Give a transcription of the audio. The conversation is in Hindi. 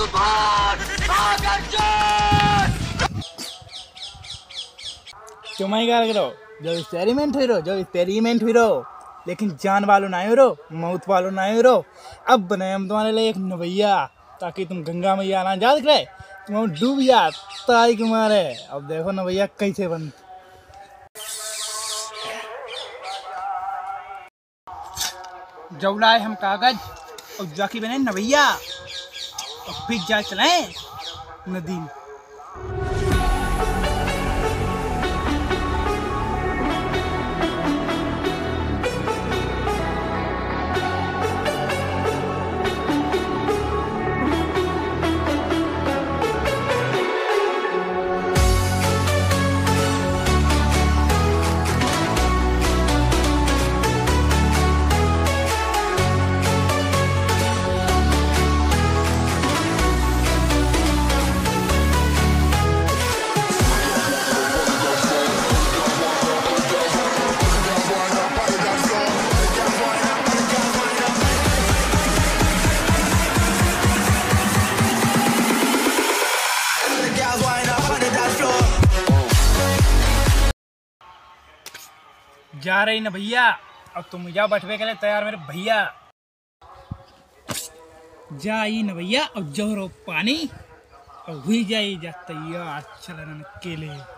तुम्हें क्या लग रहा जो एक्सपेरिमेंट हुई रो लेकिन जान वालों ना रो मौत वालों ना रो। अब बनाए हम तुम्हारे लिए एक नवैया ताकि तुम गंगा मैया ना जा रहे तुम डूब जा ताई कुमारे। अब देखो नवैया कैसे बन जौलाए हम कागज और जाकी बने नवैया और फिर जा चलाए नदी में। जा रही ना भैया अब तुम जा बैठवे के लिए तैयार मेरे भैया। जाई ना भैया अब जोरो पानी और हुई जाई जा तैयार चलन के लिए।